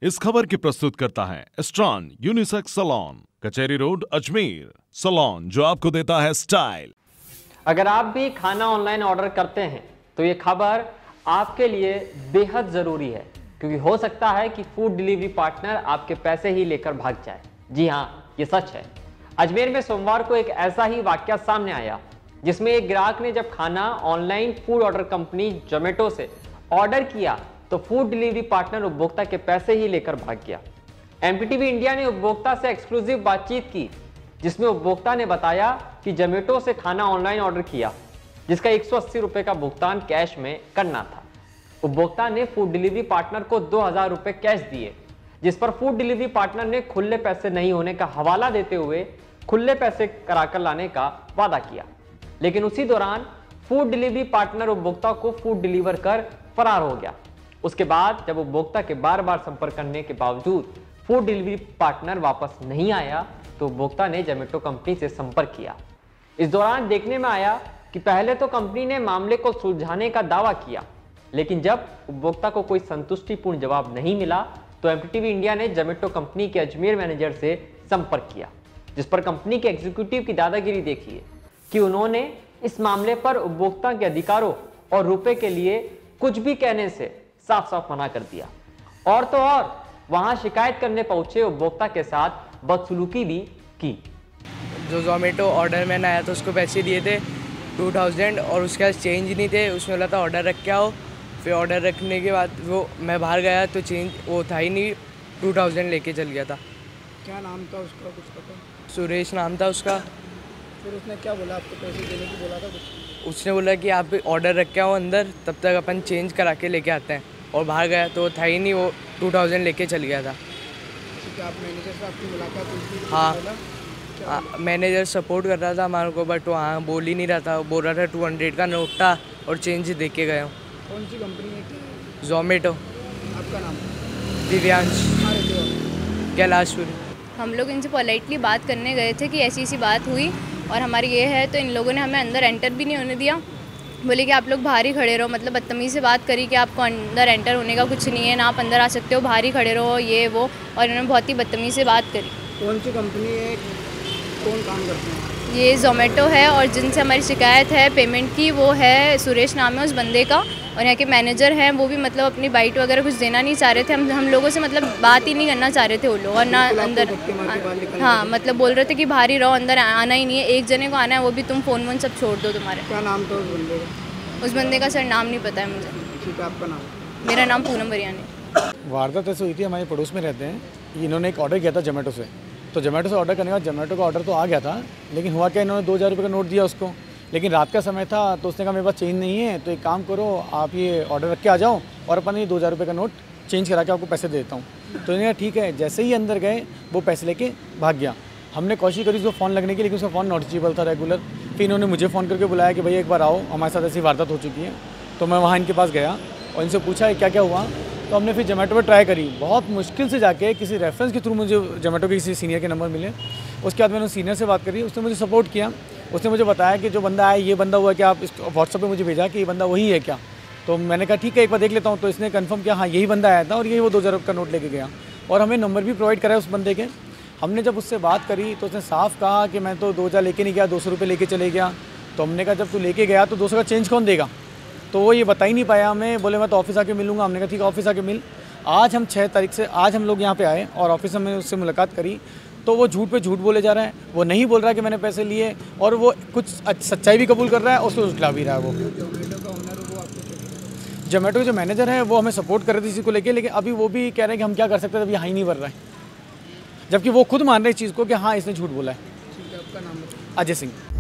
इस खबर की प्रस्तुत करता है Strawn unisex salon, Kachahri road, Ajmer. Salon जो आपको देता है स्टाइल। अगर आप भी खाना ऑनलाइन ऑर्डर करते हैं तो ये खबर आपके लिए बेहद ज़रूरी है, क्योंकि हो सकता है कि फूड डिलीवरी पार्टनर आपके पैसे ही लेकर भाग जाए। जी हाँ, ये सच है। अजमेर में सोमवार को एक ऐसा ही वाकया सामने आया, जिसमें एक ग्राहक ने जब खाना online food order company Zomato से ऑर्डर किया तो फूड डिलीवरी पार्टनर उपभोक्ता के पैसे ही लेकर भाग गया। एमपीटीवी इंडिया ने उपभोक्ता से एक्सक्लूसिव बातचीत की, जिसमें उपभोक्ता ने बताया कि जोमेटो से खाना ऑनलाइन ऑर्डर किया, जिसका 180 रुपए का भुगतान कैश में करना था। उपभोक्ता ने फूड डिलीवरी पार्टनर को 2000 रुपए कैश दिए, जिस पर फूड डिलीवरी पार्टनर ने खुले पैसे नहीं होने का हवाला देते हुए खुले पैसे कराकर लाने का वादा किया। लेकिन उसी दौरान फूड डिलीवरी पार्टनर उपभोक्ता को फूड डिलीवर कर फरार हो गया। उसके बाद जब उपभोक्ता के बार बार संपर्क करने के बावजूद फूड डिलीवरी पार्टनर वापस नहीं आया तो उपभोक्ता ने जोमेटो कंपनी से संपर्क किया। इस दौरान देखने में आया कि पहले तो कंपनी ने मामले को सुलझाने का दावा किया, लेकिन जब उपभोक्ता को कोई संतुष्टिपूर्ण जवाब नहीं मिला तो एमपीटीवी इंडिया ने जोमेटो कंपनी के अजमेर मैनेजर से संपर्क किया, जिस पर कंपनी के एग्जीक्यूटिव की दादागिरी देखी है कि उन्होंने इस मामले पर उपभोक्ता के अधिकारों और रुपए के लिए कुछ भी कहने से साफ साफ मना कर दिया। और तो और वहां शिकायत करने पहुंचे उपभोक्ता के साथ बदसलूकी भी की। जो जोमेटो ऑर्डर मैंने आया था उसको पैसे दिए थे 2000 और उसके बाद चेंज नहीं थे। उसमें बोला था ऑर्डर रख के आओ। फिर ऑर्डर रखने के बाद वो मैं बाहर गया तो चेंज वो था ही नहीं, 2000 लेके चल गया था। क्या नाम था उसका, कुछ पता? सुरेश नाम था उसका। फिर उसने क्या बोला, आपको पैसे देने की बोला था कुछ? उसने बोला कि आप ऑर्डर रख के आओ अंदर, तब तक अपन चेंज करा के लेके आते हैं। और बाहर गया तो था ही नहीं, वो 2000 लेके चल गया था। ठीक है, आप मैनेजर से आपकी मुलाकात हुई थी? हाँ, मैनेजर सपोर्ट कर रहा था हमारे को, बट वो हाँ बोल ही नहीं रहा था। बोल रहा था 200 का नोट था और चेंज दे के गया हूँ। कौन सी कंपनी है? जोमेटो। आपका नाम? दिव्यांश कैलाशपुरी। हम लोग इनसे पोलाइटली बात करने गए थे कि ऐसी बात हुई और हमारी ये है, तो इन लोगों ने हमें अंदर एंटर भी नहीं होने दिया। बोले कि आप लोग बाहर ही खड़े रहो, मतलब बदतमीज़ी से बात करी कि आपको अंदर एंटर होने का कुछ नहीं है, ना आप अंदर आ सकते हो, बाहर ही खड़े रहो, ये वो। और इन्होंने बहुत ही बदतमीज़ी से बात करी। कौन सी कंपनी है, कौन काम करते हैं? ये जोमेटो है और जिनसे हमारी शिकायत है पेमेंट की वो है सुरेश नाम है उस बंदे का। और यहाँ के मैनेजर हैं वो भी मतलब अपनी बाइट वगैरह कुछ देना नहीं चाह रहे थे। हम लोगों से मतलब बात ही नहीं करना चाह रहे थे वो लोग। और ना अंदर हाँ मतलब बोल रहे थे कि बाहर ही रहो, अंदर आना ही नहीं है, एक जने को आना है, वो भी तुम फ़ोन वोन सब छोड़ दो तुम्हारे। क्या नाम था उस बंदे का? उस बंदे का सर नाम नहीं पता है मुझे। ठीक है, आपका नाम? मेरा नाम पूनम बरियानी। वारदात ऐसे हुई थी, हमारे पड़ोस में रहते हैं। इन्होंने एक ऑर्डर किया था जोमेटो से, तो जोमेटो से ऑर्डर करने के बाद जोमेटो का ऑर्डर तो आ गया था, लेकिन हुआ क्या, इन्होंने 2000 रुपये का नोट दिया उसको। लेकिन रात का समय था तो उसने कहा मेरे पास चेंज नहीं है, तो एक काम करो आप ये ऑर्डर रख के आ जाओ और अपन ये 2000 रुपये का नोट चेंज करा के आपको पैसे दे देता हूँ। तो इन्होंने ठीक है। जैसे ही अंदर गए वो पैसे लेके भाग गया। हमने कोशिश करी उसको फ़ोन लगने की, लेकिन उसका फ़ोन नॉट रीचेबल था रेगुलर। फिर इन्होंने मुझे फ़ोन करके बुलाया कि भैया एक बार आओ, हमारे साथ ऐसी वारदात हो चुकी है। तो मैं वहाँ इनके पास गया और इनसे पूछा क्या क्या हुआ। तो हमने फिर जोमेटो पर ट्राई करी, बहुत मुश्किल से जाके किसी रेफरेंस के थ्रू मुझे जोमेटो के किसी सीनियर के नंबर मिले। उसके बाद मैंने सीनियर से बात करी, उसने मुझे सपोर्ट किया। उसने मुझे बताया कि जो बंदा आया ये बंदा हुआ, कि आप इस व्हाट्सएप पे मुझे भेजा कि ये बंदा वही है क्या। तो मैंने कहा ठीक है एक बार देख लेता हूँ। तो इसने कंफर्म किया हाँ यही बंदा आया था और यही वो 2000 का नोट लेके गया। और हमें नंबर भी प्रोवाइड कराया उस बंदे के। हमने जब उससे बात करी तो उसने साफ कहा कि मैं तो 2000 लेके नहीं गया, 200 रुपये लेके चले गया। तो हमने कहा जब तू लेके गया तो 200 का चेंज कौन देगा। तो वो ये बता ही नहीं पाया हमें। बोले मैं तो ऑफिस आके मिलूंगा। हमने कहा ठीक है ऑफिस आके मिल। आज हम 6 तारीख से आज हम लोग यहाँ पे आए और ऑफिस में उससे मुलाकात करी, तो वो झूठ पे झूठ बोले जा रहा है। वो नहीं बोल रहा है कि मैंने पैसे लिए, और वो कुछ सच्चाई भी कबूल कर रहा है और उसको उठला भी रहा है। वो जोमेटो का ओनर वो आपको? जोमेटो के जो मैनेजर है वो हमें सपोर्ट कर रहे थे इसी को लेके, लेकिन अभी वो भी कह रहे हैं कि हम क्या कर सकते हैं, अभी यहाँ ही नहीं बढ़ रहा है। जबकि वो खुद मान रहे इस चीज़ को कि हाँ इसने झूठ बोला है। ठीक है, आपका नाम? अजय सिंह।